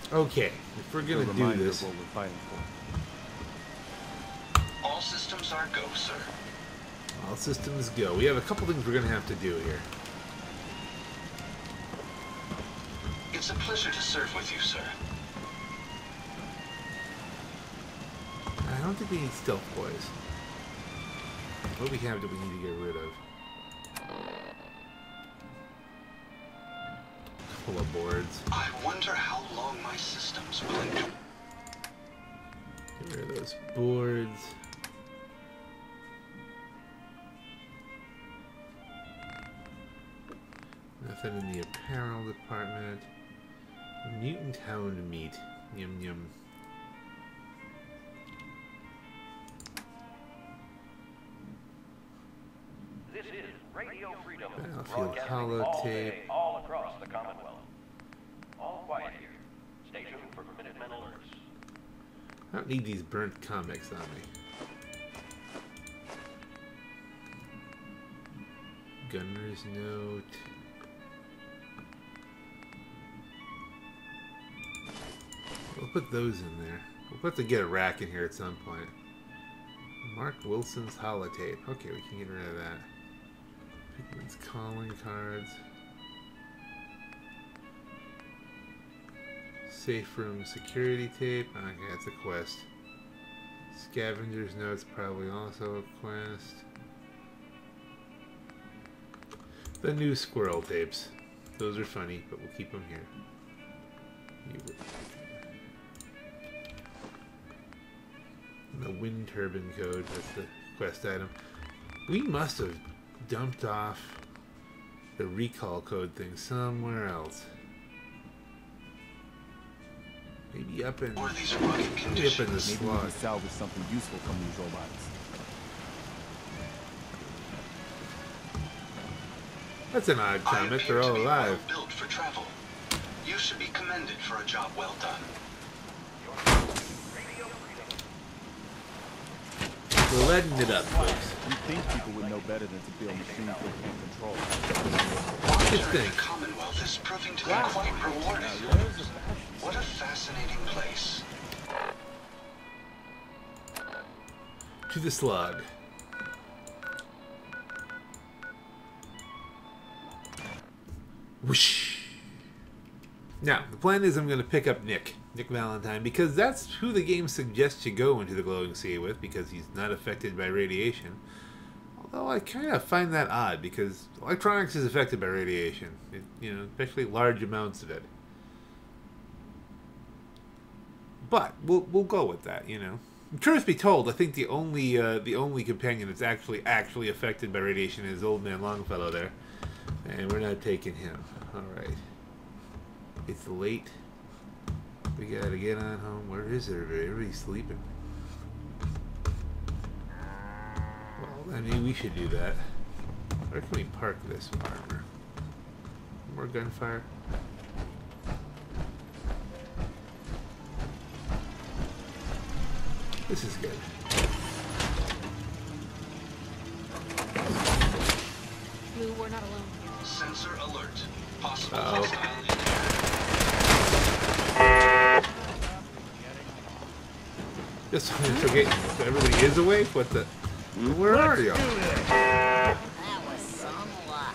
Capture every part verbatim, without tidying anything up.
Okay, if we're gonna do this, what we're fighting for. All systems are go, sir. all systems go. We have a couple things we're gonna have to do here. It's a pleasure to serve with you, sir. I don't think we need stealth boys. What do we have that we need to get rid of? Couple of boards. I wonder how long my systems will endure. Get rid of those boards. Nothing in the apparel department. Mutant hound meat. Yum yum. This is Radio Freedom, Battlefield broadcasting holotape. all day, all across the Commonwealth. All quiet here. Stay tuned for Minutemen alerts. I don't need these burnt comics on me. Gunner's note. We'll put those in there. We'll have to get a rack in here at some point. Mark Wilson's holotape. Okay, we can get rid of that. Pickman's calling cards. Safe room security tape. Okay, that's a quest. Scavenger's notes, probably also a quest. The new squirrel tapes. Those are funny, but we'll keep them here. You the wind turbine code, that's the quest item. We must have dumped off the recall code thing somewhere else. Maybe up in, Or these rugged maybe up in the conditions. Maybe we slot. can salvage something useful from these robots. That's an odd I comment, appear they're to all be alive. well built for travel. You should be commended for a job well done. We're letting it up, folks. You think people would know better than to build machines they can't control. Just Wandering think. the Commonwealth is proving to be quite rewarding. What a fascinating place. To the slug. Whoosh. Now, the plan is I'm going to pick up Nick. Nick Valentine, because that's who the game suggests you go into the glowing sea with, because he's not affected by radiation. Although I kind of find that odd, because electronics is affected by radiation, it, you know, especially large amounts of it. But we'll we'll go with that, you know. Truth be told, I think the only uh, the only companion that's actually actually affected by radiation is Old Man Longfellow there, and we're not taking him. All right, it's late. We gotta get on home. Where is everybody? Everybody's sleeping. Well, I mean, we should do that. Where can we park this armor? More gunfire. This is good. Lou, we're not alone here. Sensor alert. Possible Uh-oh. hostile invasion. Just forget. So everybody is awake. What the? Where are you? That was some luck.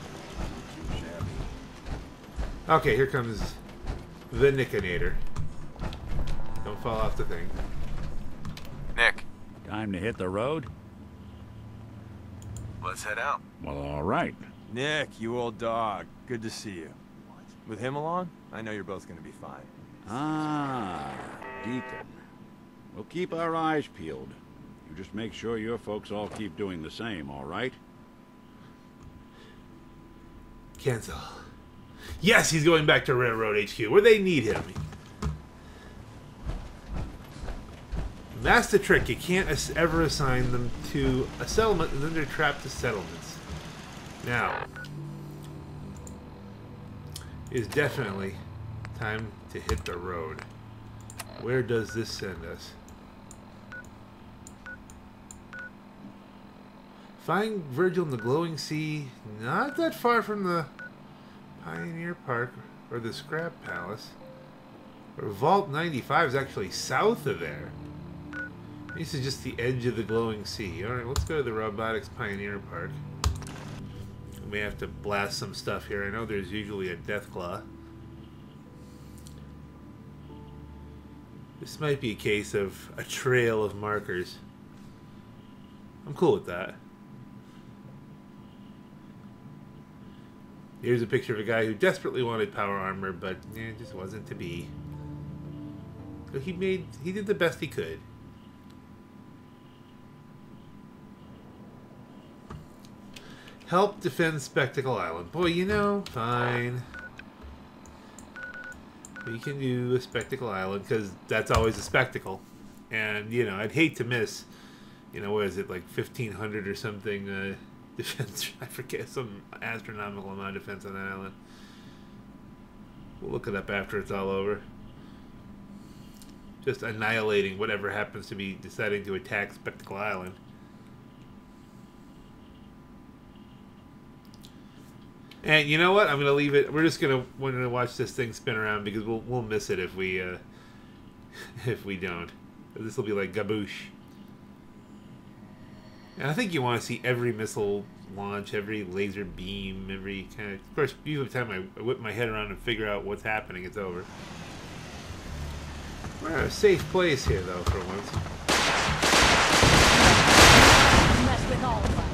Okay, here comes the Nickinator. Don't fall off the thing. Nick, Time to hit the road? let's head out. Well, all right. Nick, you old dog. Good to see you. With him along, I know you're both gonna be fine. Ah, Deacon. We'll keep our eyes peeled. You just make sure your folks all keep doing the same, all right? Cancel. Yes, he's going back to Railroad H Q, where they need him. That's the trick. You can't as ever assign them to a settlement, and then they're trapped to settlements. Now, is definitely time to hit the road. Where does this send us? Find Virgil in the glowing sea, not that far from the Pioneer Park or the Scrap Palace. Or Vault ninety-five is actually south of there. This is just the edge of the glowing sea. Alright, let's go to the Robotics Pioneer Park. We may have to blast some stuff here. I know there's usually a Deathclaw. This might be a case of a trail of markers. I'm cool with that. Here's a picture of a guy who desperately wanted power armor, but eh, it just wasn't to be. So he made, he did the best he could. Help defend Spectacle Island. Boy, you know, fine. We can do a Spectacle Island, because that's always a spectacle. And, you know, I'd hate to miss, you know, what is it, like fifteen hundred or something, uh, defense, I forget, some astronomical amount of defense on that island. We'll look it up after it's all over. Just annihilating whatever happens to be deciding to attack Spectacle Island. And you know what? I'm gonna leave it. We're just gonna we're gonna watch this thing spin around because we'll we'll miss it if we uh, if we don't. This will be like Gaboosh. And I think you want to see every missile launch, every laser beam, every kind of. Of course, usually the time I whip my head around and figure out what's happening, it's over. We're in a safe place here, though, for once. Mess with all of us.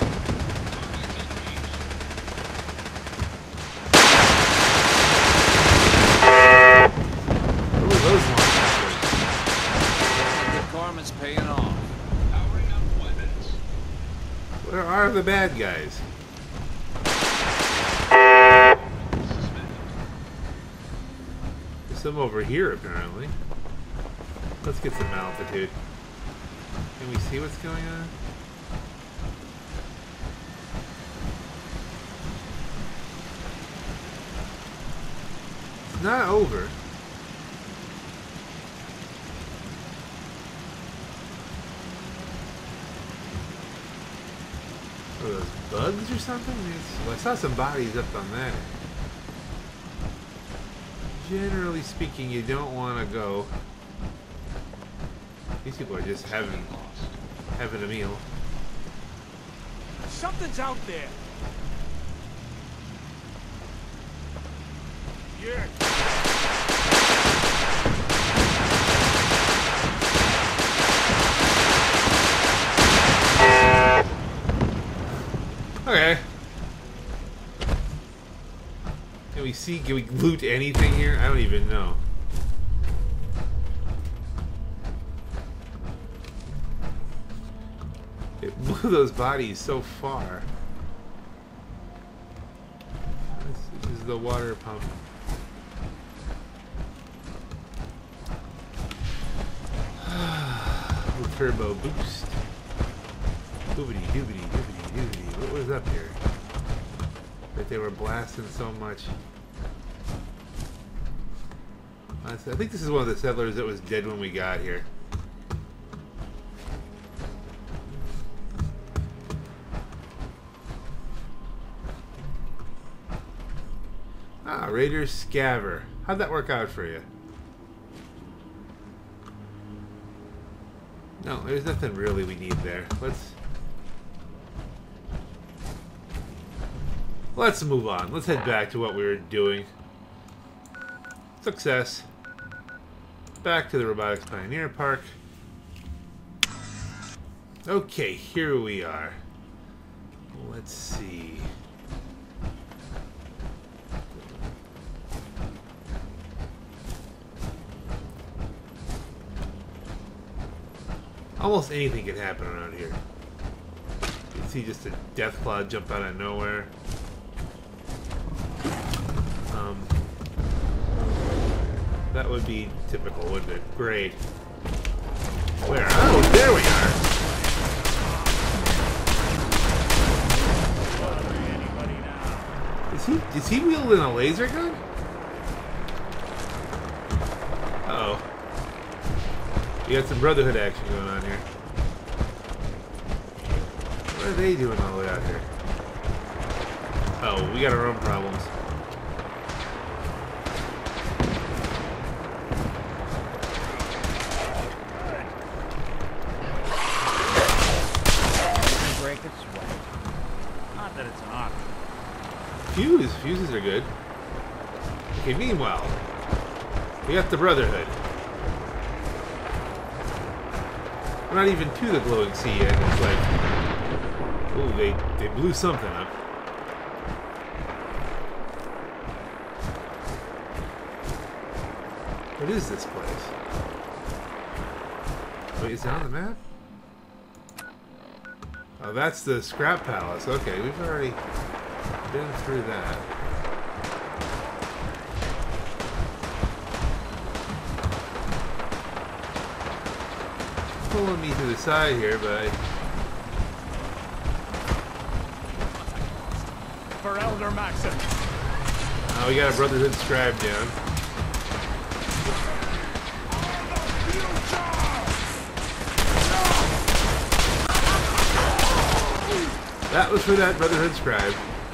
What were those launches? The karma's paying off. Powering up weapons. Where are the bad guys? There's some over here, apparently. Let's get some altitude. Can we see what's going on? It's not over. Are those bugs or something? It's, well, I saw some bodies up on that. Generally speaking, you don't want to go. These people are just having having a meal. Something's out there. Yeah. Okay. Can we see? Can we loot anything here? I don't even know. It blew those bodies so far. This is the water pump. Turbo boost. Doobity doobity doobity doobity. What was up here? That they were blasting so much. I think this is one of the settlers that was dead when we got here. Ah, Raider Scaver. How'd that work out for you? No, there's nothing really we need there. Let's... Let's move on. Let's head back to what we were doing. Success. Back to the Robotics Pioneer Park. Okay, here we are. Let's see. Almost anything can happen around here. You can see just a Deathclaw jump out of nowhere. Um, that would be typical, wouldn't it? Great. Where? Oh, there we are. Is he is he wielding a laser gun? Uh oh. We got some Brotherhood action going on here. What are they doing all the way out here? Oh, we got our own problems. fuses are good. Okay, meanwhile, we got the Brotherhood. We're not even to the glowing sea yet. It's like, ooh, they they blew something up. What is this place? Wait, is it on the map? Oh, that's the scrap palace. Okay, we've already been through that. Pulling me to the side here, but For Elder Maxim. oh, we got a Brotherhood scribe down. That was for that Brotherhood scribe.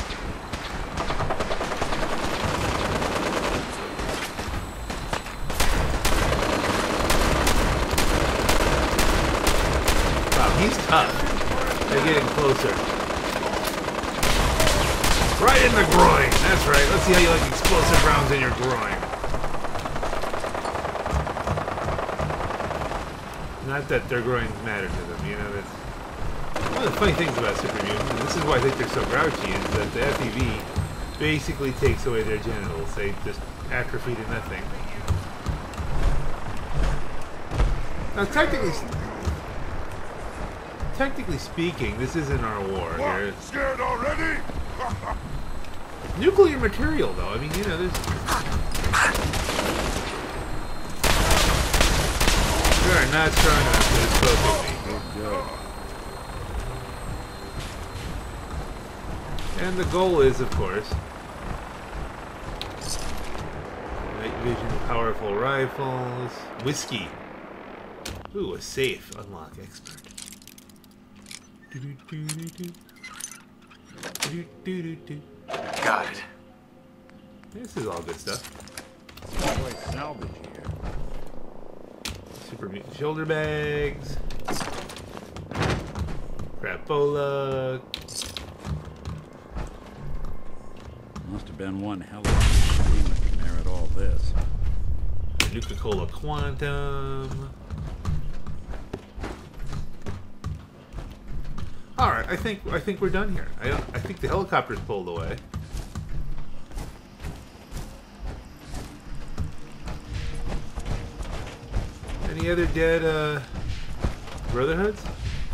Wow, he's tough. They're getting closer. Right in the groin. That's right. Let's see how you like explosive rounds in your groin. Not that their groins matter to them, you know. That's one of the funny things about Super Mutants, and this is why I think they're so grouchy, is that the F E V basically takes away their genitals. They just atrophy to nothing. Now, technically, technically speaking, this isn't our war here. Scared already? Nuclear material, though. I mean, you know, there's. You are not strong enough to expose me. And the goal is, of course, night vision, powerful rifles, whiskey. Ooh, a safe. Unlock expert. Got it. This is all good stuff. Always salvage here. Super mutant shoulder bags. Crapola. Must have been one hell of a machine that can merit all this. Nuka-Cola Quantum. All right, I think I think we're done here. I I think the helicopter's pulled away. Any other dead uh, Brotherhoods?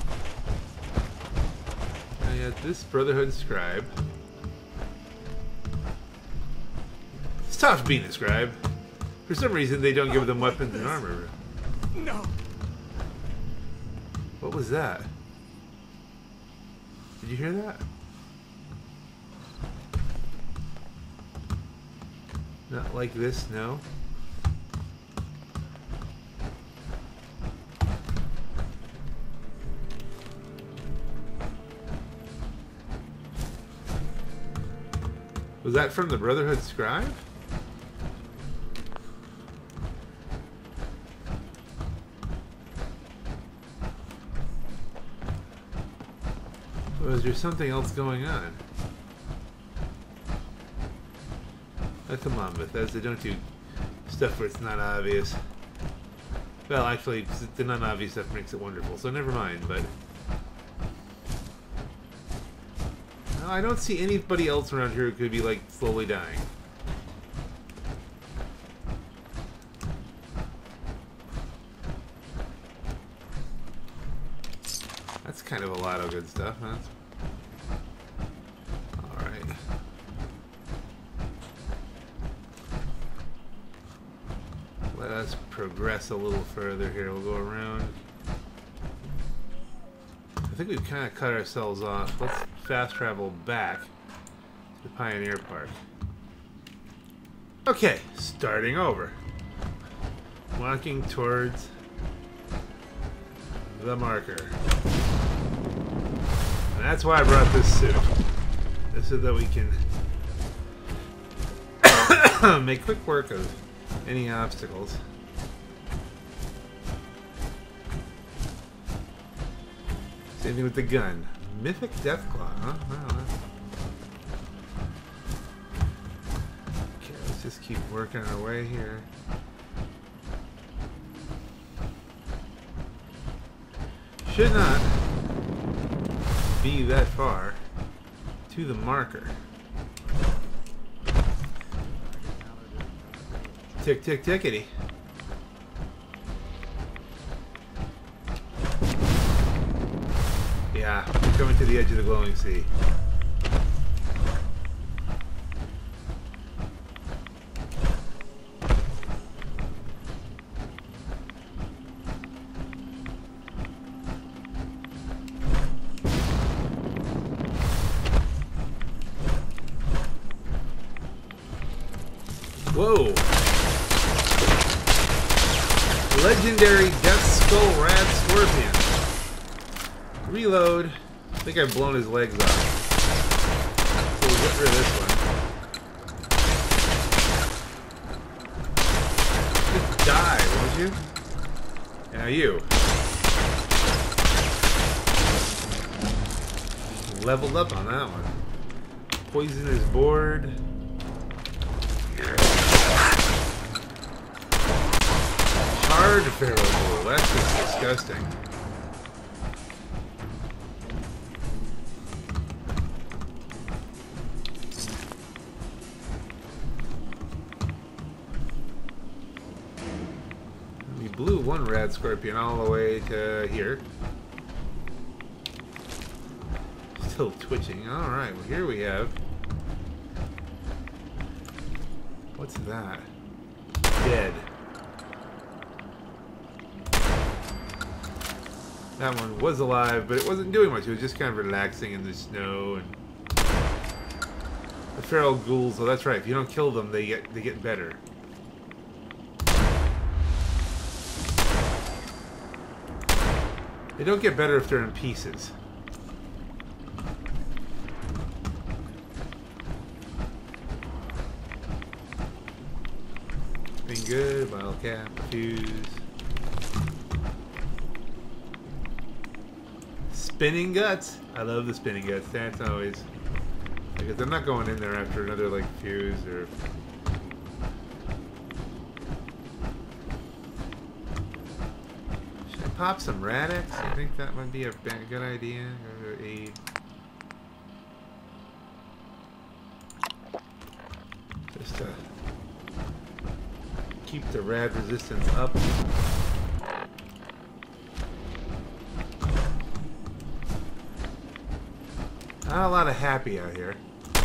I got this Brotherhood scribe. It's tough being a scribe. For some reason, they don't give them weapons and armor. No. What was that? Did you hear that? Not like this, no. Was that from the Brotherhood scribe? Or is there something else going on? Oh, come on, Bethesda, don't do stuff where it's not obvious. Well, actually, the non-obvious stuff makes it wonderful, so never mind, but... No, I don't see anybody else around here who could be, like, slowly dying. That's kind of a lot of good stuff, huh? Alright. Let us progress a little further here. We'll go around. I think we've kind of cut ourselves off. Let's fast travel back to the Pioneer Park. Okay, starting over. Walking towards the marker. And that's why I brought this suit. This so that we can make quick work of any obstacles. Same thing with the gun. Mythic Deathclaw, huh? Wow, just keep working our way here. Should not be that far to the marker. Tick, tick, tickety. Yeah, we're coming to the edge of the glowing sea. Whoa! Legendary Death Skull Rad Scorpion. Reload. I think I've blown his legs off. So we'll get rid of this one. Just die, won't you? Now you. Leveled up on that one. Poisonous board. Hard Pharaoh Bull. That's just disgusting. We blew one Rad Scorpion all the way to here. Still twitching. Alright, well here we have... What's that? Dead. That one was alive, but it wasn't doing much. It was just kind of relaxing in the snow. And the feral ghouls. Oh, that's right. If you don't kill them, they get they get better. They don't get better if they're in pieces. Been good. Wildcat. Fuse. Spinning guts. I love the spinning guts. That's always. Because I'm not going in there after another like fuse or. Should I pop some Radix? I think that might be a good idea. Go to aid. Just to keep the rad resistance up. Not a lot of happy out here.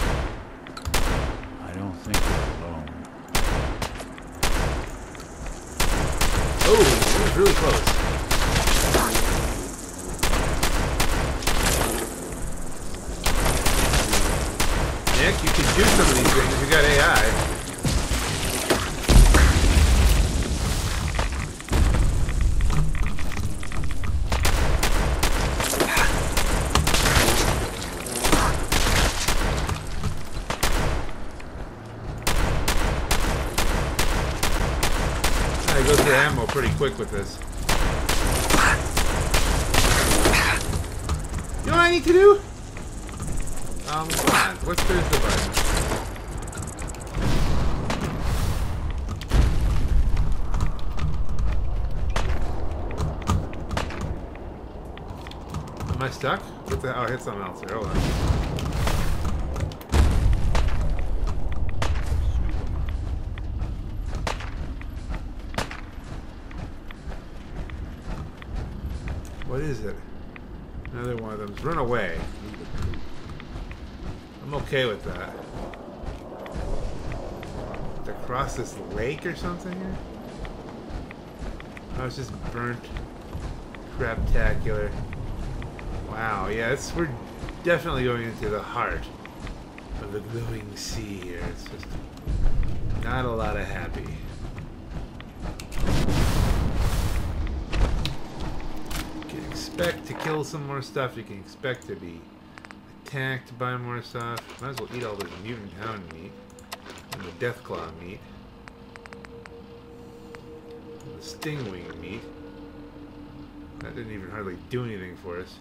I don't think we're alone. Oh, that was really close. Nick, you can do some of these things if you got A I. I go through ammo pretty quick with this. You know what I need to do? Um, come on. What's there's the button? Am I stuck? What the? Oh, I hit something else there. Hold on. What is it? Another one of them. Run away. I'm okay with that. To cross this lake or something here? Oh, it's just burnt. Craptacular. Wow, yeah, it's, we're definitely going into the heart of the glowing sea here. It's just not a lot of happy. You can expect to kill some more stuff. You can expect to be attacked by more stuff. Might as well eat all this mutant hound meat and the deathclaw meat. And the stingwing meat. That didn't even hardly do anything for us.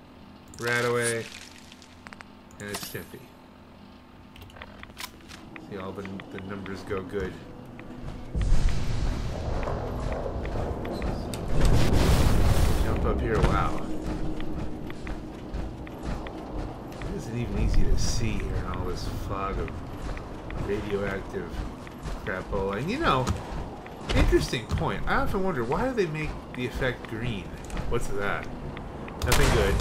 Radaway and a Stimpy. See, all the, the numbers go good. Jump up here, wow. It isn't even easy to see here in all this fog of radioactive crapola. And you know, interesting point. I often wonder, why do they make the effect green? What's that? Nothing good.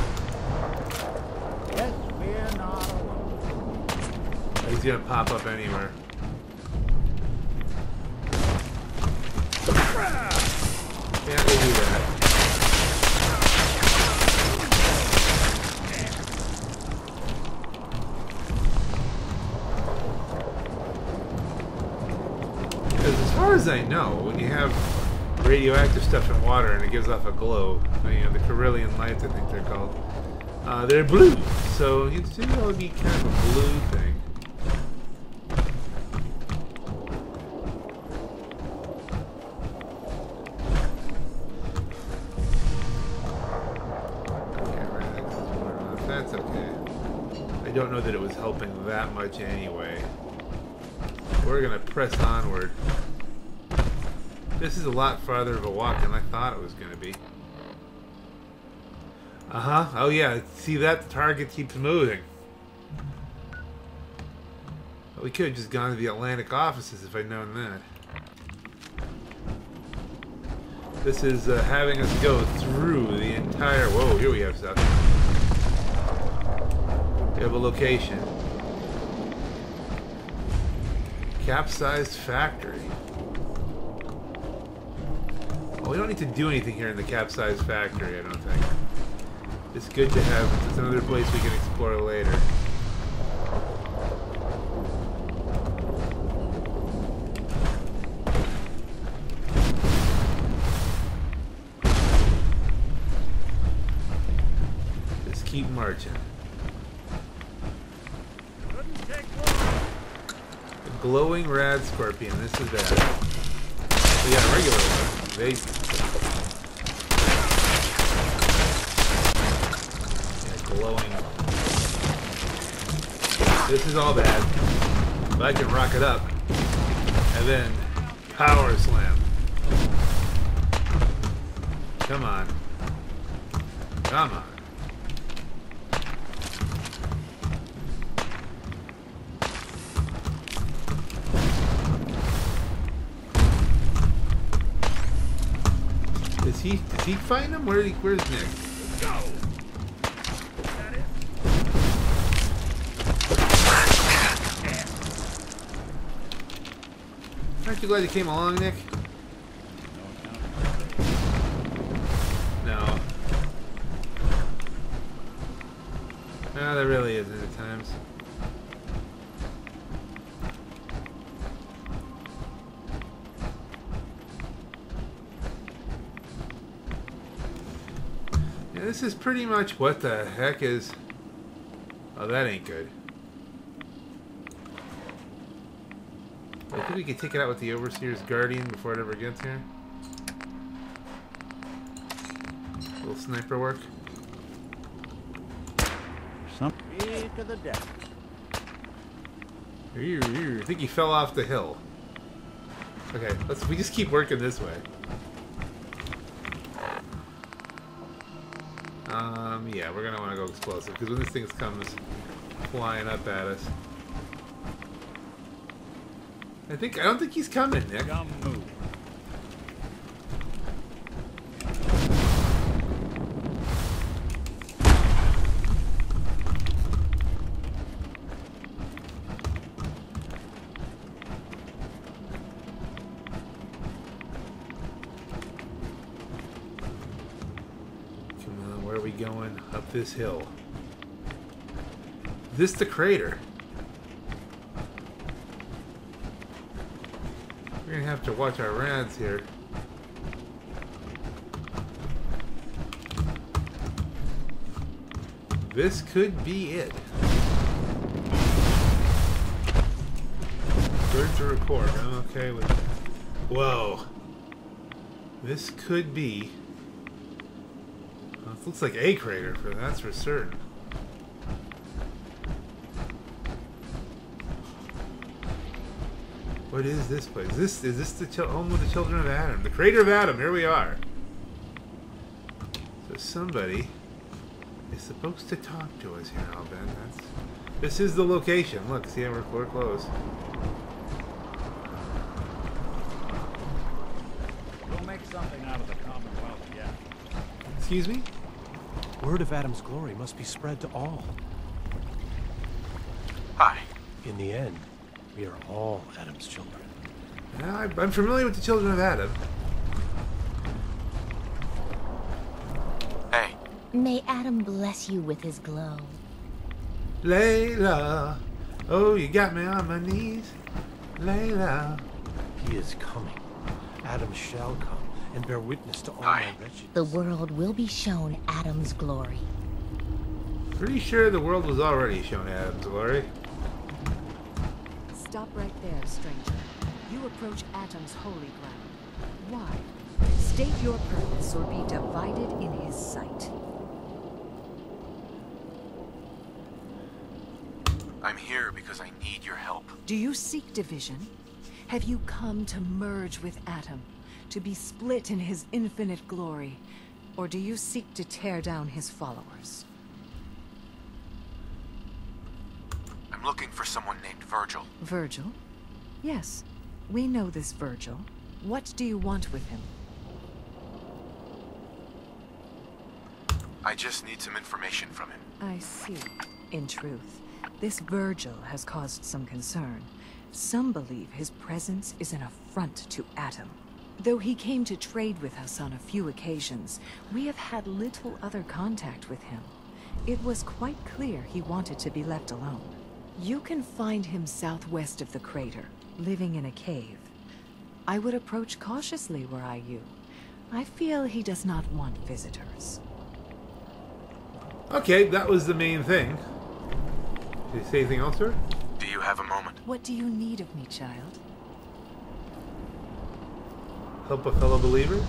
Yes, we're not alone. He's gonna pop up anywhere. Yeah, we'll do that. Because as far as I know, when you have radioactive stuff in water and it gives off a glow, you know, the Carillion lights, I think they're called, uh, they're blue. So you'd think that would be kind of a blue thing. That's okay. I don't know that it was helping that much anyway. We're gonna press onward. This is a lot farther of a walk than I thought it was gonna be. Uh-huh. Oh yeah, see that? The target keeps moving. Well, we could have just gone to the Atlantic offices if I'd known that. This is uh, having us go through the entire... Whoa, here we have stuff. We have a location. Capsized factory. Well, we don't need to do anything here in the capsized factory, I don't think. It's good to have. It's another place we can explore later. Just keep marching. Glowing rad scorpion. This is bad. We got a regular one. They... Yeah, glowing. This is all bad. But I can rock it up. And then power slam. Come on. Come on. Is he, is he fighting him? Where, where's Nick? Let's go! That it? Aren't you glad you came along, Nick? No. No, there really isn't at times. This is pretty much what the heck is... Oh, that ain't good. I think we could take it out with the Overseer's Guardian before it ever gets here. A little sniper work. Some to the death. Here, here. I think he fell off the hill. Okay, let's. We just keep working this way. Um, yeah, we're gonna want to go explosive, because when this thing comes flying up at us... I think, I don't think he's coming, Nick. Come move. going up this hill. Is this the crater? We're gonna have to watch our rads here. This could be it. Birds to record. I'm okay with that. Whoa. This could be... Well, it looks like a crater, for that's for certain. What is this place? Is this is this the chil home of the children of Adam? The crater of Adam. Here we are. So somebody is supposed to talk to us here, Al Ben. That's this is the location. Look, see how we're, we're close. We'll make something out of the Commonwealth yet. Excuse me? Word of Adam's glory must be spread to all. Hi. In the end, we are all Adam's children. Yeah, I, I'm familiar with the children of Adam. Hey. May Adam bless you with his glow. Layla, oh, you got me on my knees. Layla. He is coming. Adam shall come and bear witness to all Aye. my wretchedness. The world will be shown Adam's glory. Pretty sure the world was already shown Adam's glory. Stop right there, stranger. You approach Atom's holy ground. Why? State your purpose or be divided in his sight. I'm here because I need your help. Do you seek division? Have you come to merge with Atom? To be split in his infinite glory? Or do you seek to tear down his followers? I'm looking for someone named Virgil. Virgil? Yes, we know this Virgil. What do you want with him? I just need some information from him. I see. In truth, this Virgil has caused some concern. Some believe his presence is an affront to Atom. Though he came to trade with us on a few occasions, we have had little other contact with him. It was quite clear he wanted to be left alone. You can find him southwest of the crater, living in a cave. I would approach cautiously were I you. I feel he does not want visitors. Okay, that was the main thing. Did you say anything else, sir? Do you have a moment? What do you need of me, child? Help a fellow believer?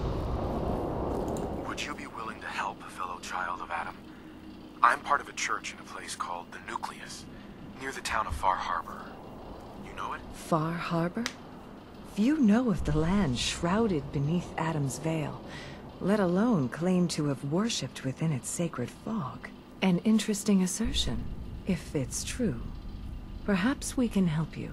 Would you be willing to help a fellow child of Adam? I'm part of a church in a place called the Nucleus, near the town of Far Harbor. You know it? Far Harbor? Few know of the land shrouded beneath Adam's veil, let alone claim to have worshipped within its sacred fog. An interesting assertion, if it's true. Perhaps we can help you.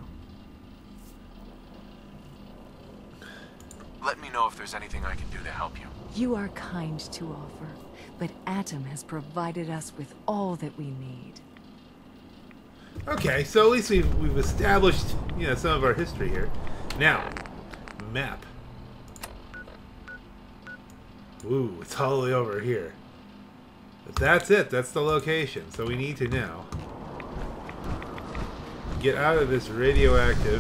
Let me know if there's anything I can do to help you. You are kind to offer, but Atom has provided us with all that we need. Okay, so at least we've, we've established, you know, some of our history here. Now, map. Ooh, it's all the way over here. But that's it. That's the location. So we need to now get out of this radioactive.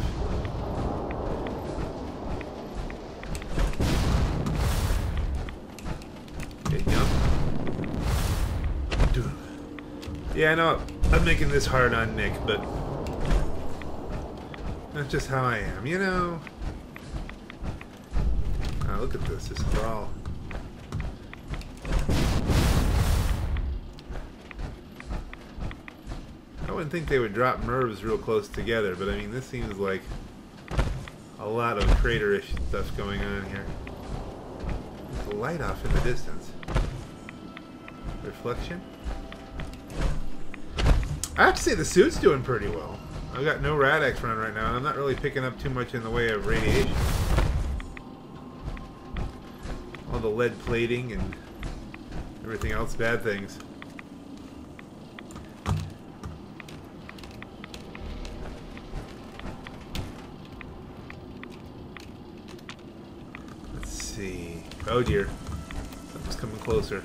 Okay, jump. Yeah, I know I'm making this hard on Nick, but that's just how I am, you know? Oh, look at this. This is all. I wouldn't think they would drop M E R Vs real close together, but I mean, this seems like a lot of craterish stuff going on here. There's a light off in the distance. Reflection? I have to say the suit's doing pretty well. I've got no Rad-X run right now, and I'm not really picking up too much in the way of radiation. All the lead plating and everything else, bad things. Let's see. Oh dear. Something's coming closer.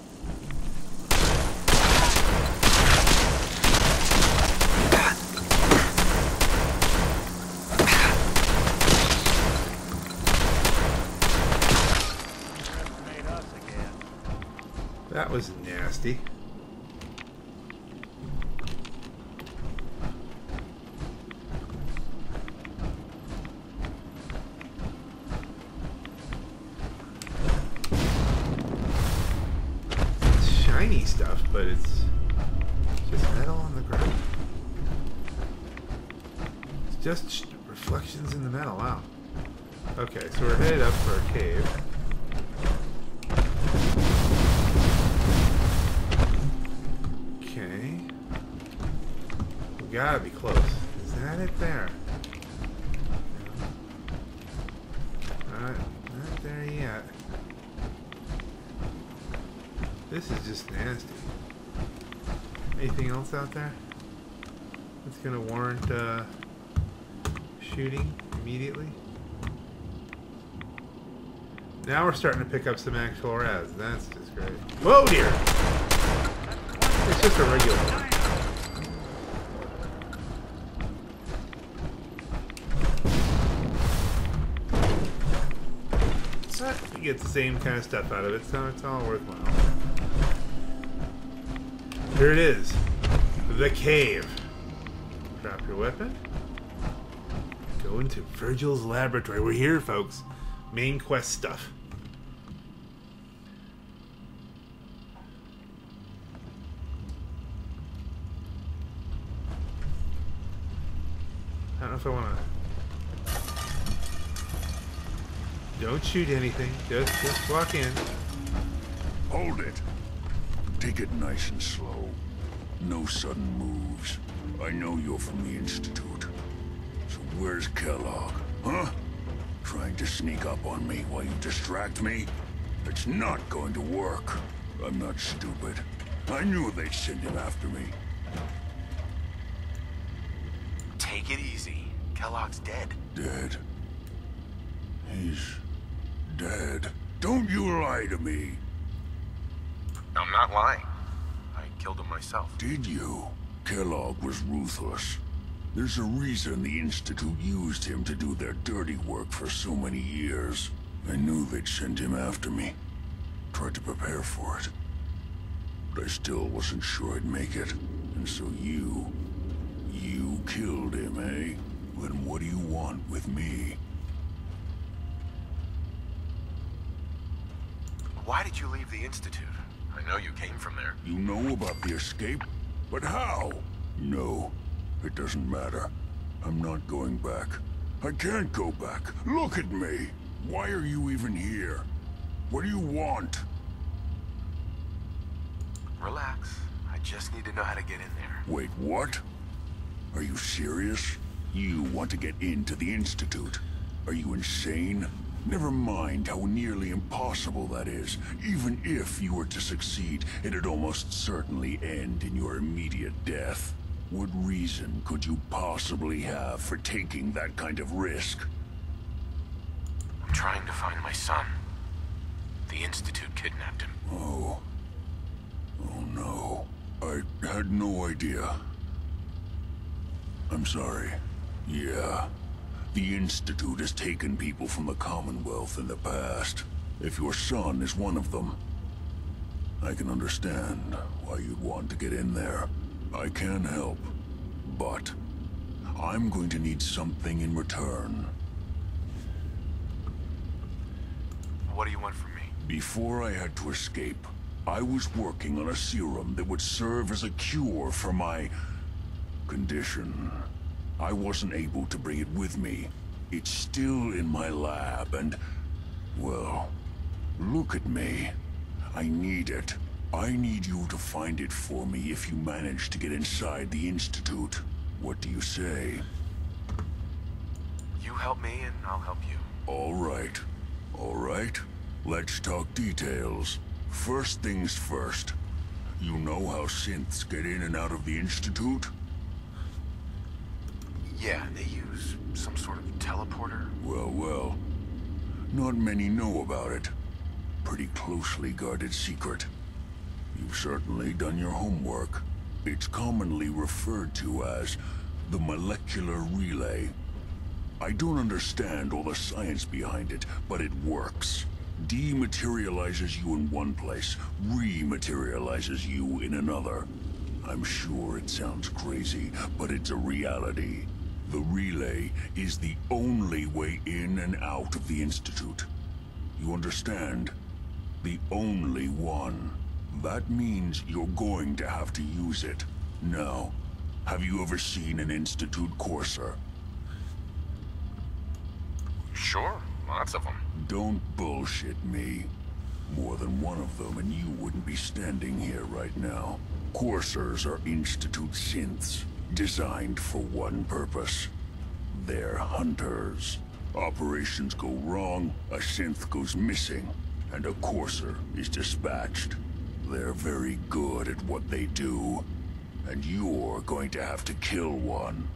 That was nasty. It's shiny stuff, but it's just metal on the ground. It's just reflections in the metal, wow. Okay, so we're headed up for a cave. Okay. We gotta be close. Is that it there? No. Not, not there yet. This is just nasty. Anything else out there that's gonna warrant uh, shooting immediately? Now we're starting to pick up some actual res. That's just great. Whoa, dear! It's just a regular one. But you get the same kind of stuff out of it, so it's all worthwhile. Here it is. The cave. Drop your weapon. Go into Virgil's laboratory. We're here, folks. Main quest stuff. I don't know if I want to... Don't shoot anything. Just, just walk in. Hold it. Take it nice and slow. No sudden moves. I know you're from the Institute. So where's Kellogg? Huh? Trying to sneak up on me while you distract me? It's not going to work. I'm not stupid. I knew they'd send him after me. Take it easy. Kellogg's dead. Dead? He's... dead. Don't you lie to me. I'm not lying. I killed him myself. Did you? Kellogg was ruthless. There's a reason the Institute used him to do their dirty work for so many years. I knew they'd send him after me. Tried to prepare for it. But I still wasn't sure I'd make it. And so you... you killed him, eh? Then what do you want with me? Why did you leave the Institute? I know you came from there. You know about the escape? But how? No. It doesn't matter. I'm not going back. I can't go back. Look at me. Why are you even here? What do you want? Relax. I just need to know how to get in there. Wait, what? Are you serious? You want to get into the Institute? Are you insane? Never mind how nearly impossible that is. Even if you were to succeed, it'd almost certainly end in your immediate death. What reason could you possibly have for taking that kind of risk? I'm trying to find my son. The Institute kidnapped him. Oh. Oh no. I had no idea. I'm sorry. Yeah. The Institute has taken people from the Commonwealth in the past. If your son is one of them, I can understand why you'd want to get in there. I can help, but I'm going to need something in return. What do you want from me? Before I had to escape, I was working on a serum that would serve as a cure for my condition. I wasn't able to bring it with me. It's still in my lab and, well, look at me. I need it. I need you to find it for me if you manage to get inside the Institute. What do you say? You help me and I'll help you. All right. All right. Let's talk details. First things first. You know how synths get in and out of the Institute? Yeah, they use some sort of teleporter. Well, well. Not many know about it. Pretty closely guarded secret. You've certainly done your homework. It's commonly referred to as the molecular relay. I don't understand all the science behind it, but it works. Dematerializes you in one place, rematerializes you in another. I'm sure it sounds crazy, but it's a reality. The relay is the only way in and out of the Institute. You understand? The only one. That means you're going to have to use it. Now, have you ever seen an Institute courser? Sure, lots of them. Don't bullshit me. More than one of them, and you wouldn't be standing here right now. Coursers are Institute synths, designed for one purpose. They're hunters. Operations go wrong, a synth goes missing, and a Courser is dispatched. They're very good at what they do, and you're going to have to kill one.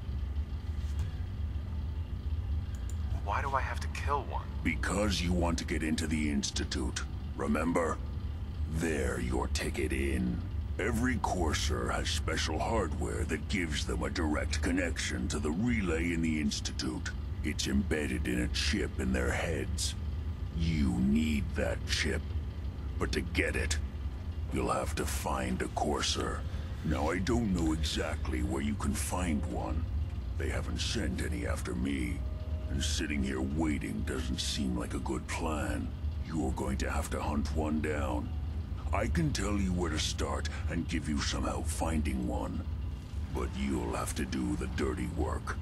Why do I have to kill one? Because you want to get into the Institute, remember? They're your ticket in. Every Courser has special hardware that gives them a direct connection to the relay in the Institute. It's embedded in a chip in their heads. You need that chip. But to get it, you'll have to find a Courser. Now, I don't know exactly where you can find one. They haven't sent any after me. And sitting here waiting doesn't seem like a good plan. You're going to have to hunt one down. I can tell you where to start and give you some help finding one. But you'll have to do the dirty work.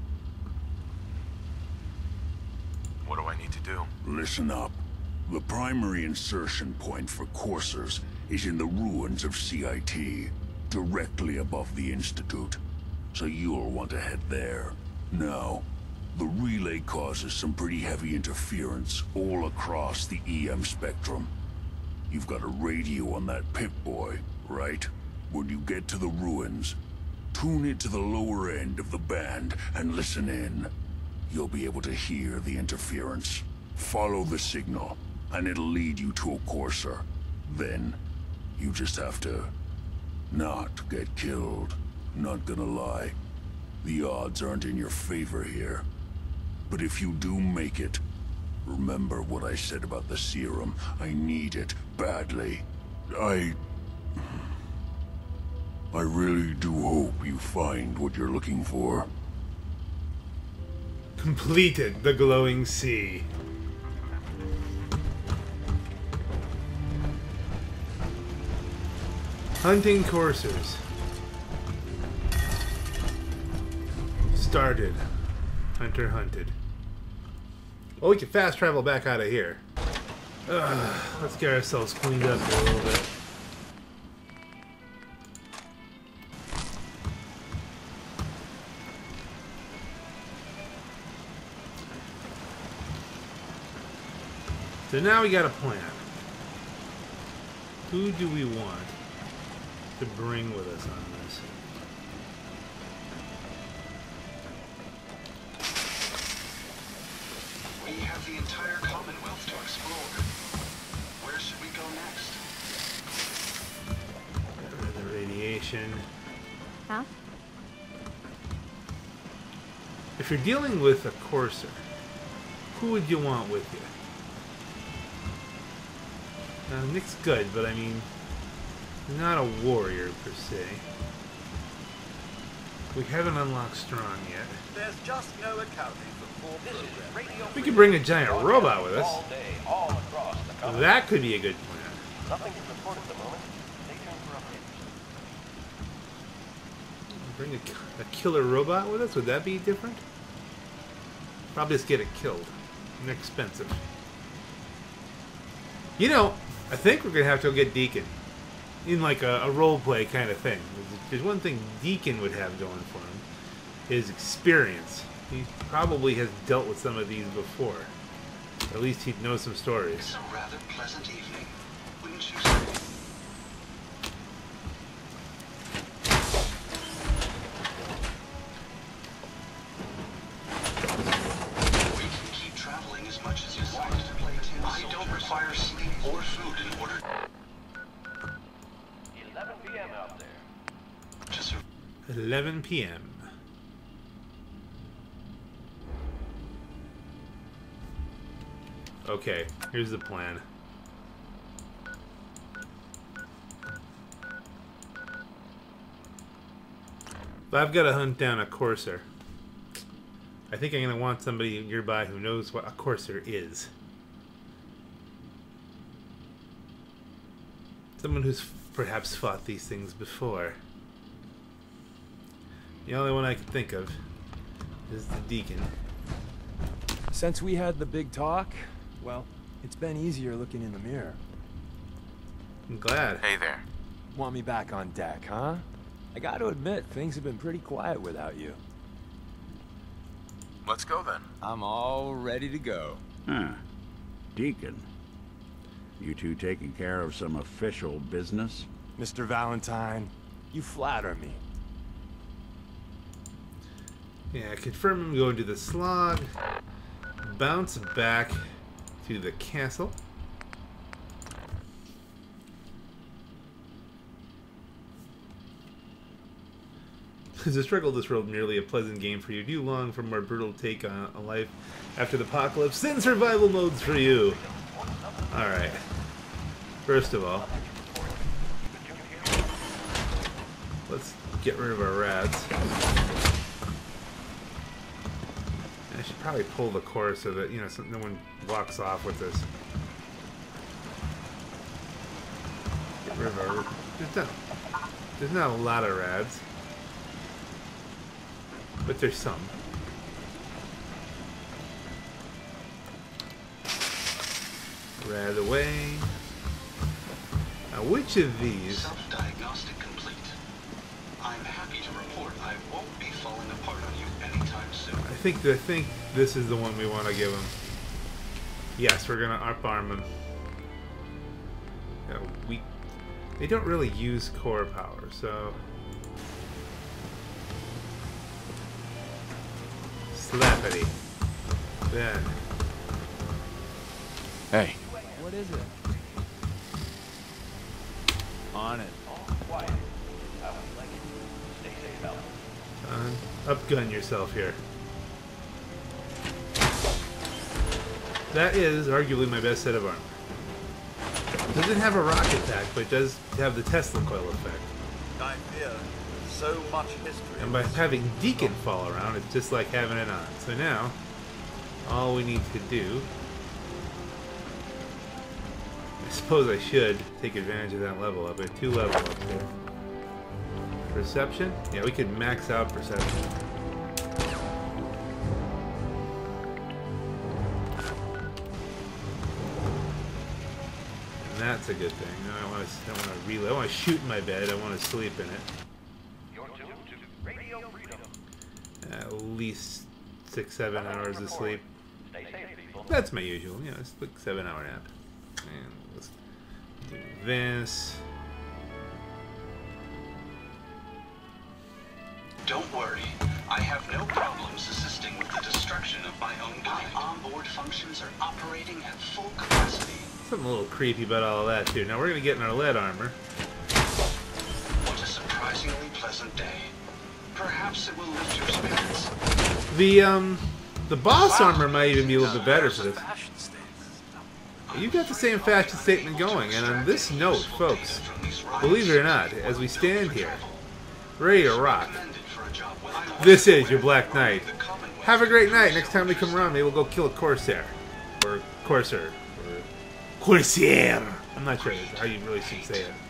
What do I need to do? Listen up. The primary insertion point for Coursers is in the ruins of C I T, directly above the Institute. So you'll want to head there. Now, the relay causes some pretty heavy interference all across the E M spectrum. You've got a radio on that Pip-Boy, right? When you get to the ruins, tune it to the lower end of the band and listen in. You'll be able to hear the interference. Follow the signal, and it'll lead you to a Courser. Then, you just have to not get killed. Not gonna lie, the odds aren't in your favor here. But if you do make it, remember what I said about the serum. I need it badly. I... I really do hope you find what you're looking for. Completed the glowing sea. Hunting Coursers. Started. Hunter hunted. Well, we can fast travel back out of here. Ugh, let's get ourselves cleaned up here a little bit. So now we got a plan. Who do we want to bring with us on this? We have the entire Commonwealth to explore. Where should we go next? Get rid of the radiation. Huh? If you're dealing with a Courser, who would you want with you? Now, Nick's good, but I mean, he's not a warrior per se. We haven't unlocked Strong yet. There's just no accounting for poor progress. We could bring a giant robot with us. All day, all across the Commonwealth. That could be a good plan. Nothing to report at the moment. Stay tuned for updates. Bring a, a killer robot with us? Would that be different? Probably just get it killed. Inexpensive. You know, I think we're going to have to go get Deacon. In like a, a role-play kind of thing. There's one thing Deacon would have going for him. His experience. He probably has dealt with some of these before. At least he'd know some stories. It's a rather pleasant evening, wouldn't you say? We can keep traveling as much as you want. I don't require sleep or food in order eleven p m out there. to survive. eleven p m Okay, here's the plan. If I've got to hunt down a Courser, I think I'm going to want somebody nearby who knows what a Courser is. Someone who's perhaps fought these things before. The only one I can think of is the Deacon. Since we had the big talk, well, it's been easier looking in the mirror. I'm glad. Hey there. Want me back on deck, huh? I gotta admit, things have been pretty quiet without you. Let's go then. I'm all ready to go. Huh. Deacon. You two taking care of some official business? Mister Valentine, you flatter me. Yeah, confirm him going to the slog. Bounce back to the castle. Is the struggle of this world merely a pleasant game for you? Do you long for a more brutal take on a life after the apocalypse? Then survival mode's for you! Alright. First of all, let's get rid of our rats. I should probably pull the core so that, you know, so no one walks off with this. Get rid of our... There's not, there's not a lot of rads. But there's some. Rad away. Now, which of these? Self-diagnostic complete. I'm happy to report I won't be falling apart on you anytime soon. I think I think this is the one we want to give him. Yes, we're gonna up arm him. Yeah, we. They don't really use core power, so. Slappity. Then. Hey. What is it? On it. All quiet. I would like it. Stay safe, Alan. Uh, upgun yourself here. That is arguably my best set of armor. It doesn't have a rocket attack, but it does have the Tesla coil effect. I fear so much history. And by having Deacon fall around, it's just like having it on. So now, all we need to do... I suppose I should take advantage of that level up. I have two level ups there. Perception? Yeah, we could max out perception. And that's a good thing. I don't want to, I don't want to reload. I want to shoot in my bed. I want to sleep in it. At least six, seven hours of sleep. That's my usual. You know, it's like seven hour nap. And let's do this. Don't worry. I have no problems assisting with the destruction of my own kind. My onboard functions are operating at full capacity. Something a little creepy about all of that, too. Now we're going to get in our lead armor. What a surprisingly pleasant day. Perhaps it will lift your spirits. The, um, the boss armor might even be a little bit better for this. You've got the same fashion statement going, and on this note, folks, believe it or not, as we stand here, ready to rock, this is your Black Knight. Have a great night. Next time we come around, maybe we'll go kill a Corsair. Or Corsair. Or Corsair. I'm not sure how you really should say it.